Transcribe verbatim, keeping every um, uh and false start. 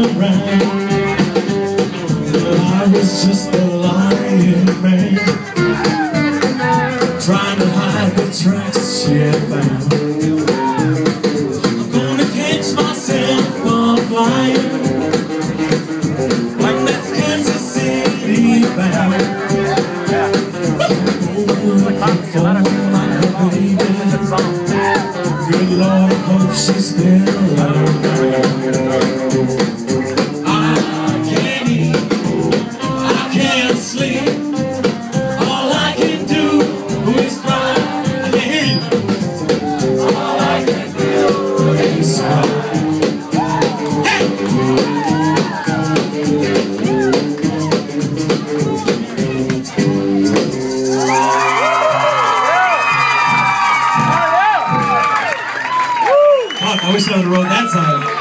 around. Well, I was just a lying man, trying to hide the tracks she had found. I'm gonna catch myself on flying, like that's Kansas City bound. Good Lord, I hope she's still around. I can't eat, I can't sleep. All I can do is cry. I can't hear you. All I can do is cry. Hey! I wish I would have wrote that song.